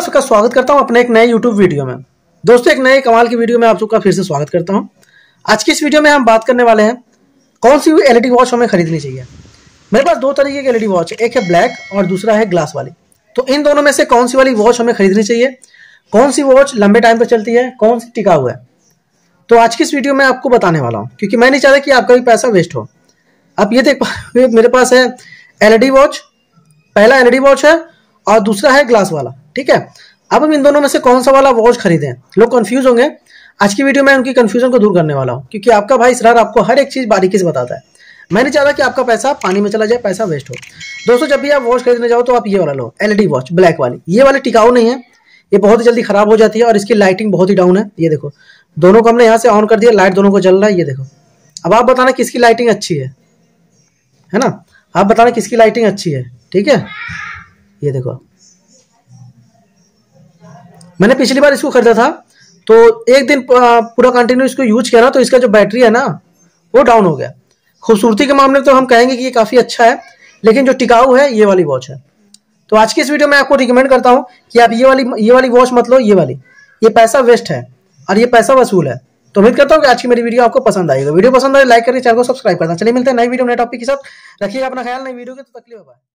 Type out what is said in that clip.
सबका स्वागत करता हूं अपने एक नए YouTube वीडियो में। दोस्तों, एक नए कमाल की वीडियो में आप सबका फिर से स्वागत करता हूं। आज की इस वीडियो में हम बात करने वाले हैं कौन सी एलईडी वॉच हमें खरीदनी चाहिए। मेरे पास दो तरीके की एलईडी वॉच है, एक है ब्लैक और दूसरा है ग्लास वाली। तो इन दोनों में से कौन सी वाली वॉच हमें खरीदनी चाहिए, कौन सी वॉच लंबे टाइम पर चलती है, कौन सी टिकाऊ है, तो आज की इस वीडियो में आपको बताने वाला हूँ, क्योंकि मैं नहीं चाहता कि आपका भी पैसा वेस्ट हो। आप ये देख पा मेरे पास है एलईडी वॉच, पहला एलईडी वॉच है और दूसरा है ग्लास वाला। ठीक है, अब हम इन दोनों में से कौन सा वाला वॉच खरीदें। लोग कंफ्यूज होंगे। आज की वीडियो में उनकी कंफ्यूजन को दूर करने वाला हूं, क्योंकि आपका भाई सरार आपको हर एक चीज बारीकी से बताता है। मैं नहीं चाहता कि आपका पैसा पानी में चला जाए, पैसा वेस्ट हो। दोस्तों, जब भी आप वॉच खरीदने जाओ तो आप ये वाला लो, एलईडी वॉच ब्लैक वाली। ये वाली टिकाऊ नहीं है, ये बहुत ही जल्दी खराब हो जाती है और इसकी लाइटिंग बहुत ही डाउन है। ये देखो, दोनों को हमने यहाँ से ऑन कर दिया, लाइट दोनों को जल रहा है। ये देखो, अब आप बताना किसकी लाइटिंग अच्छी है ना, आप बताना किसकी लाइटिंग अच्छी है। ठीक है, ये देखो, मैंने पिछली बार इसको खरीदा था तो एक दिन पूरा कंटिन्यू इसको यूज किया ना, तो इसका जो बैटरी है ना वो डाउन हो गया। खूबसूरती के मामले में तो हम कहेंगे कि ये काफी अच्छा है, लेकिन जो टिकाऊ है ये वाली वॉच है। तो आज की इस वीडियो में आपको रिकमेंड करता हूं कि आप ये वाली वॉच मत लो, ये पैसा वेस्ट है और ये पैसा वसूल है। तो उम्मीद करता हूं कि आज की मेरी वीडियो आपको पसंद आएगा। वीडियो पसंद आए लाइक करिए, चैनल को सब्सक्राइब करना। चलिए मिलते हैं नई वीडियो नए टॉपिक के साथ। रखिएगा अपना ख्याल, नई वीडियो के तो तकलीफ है।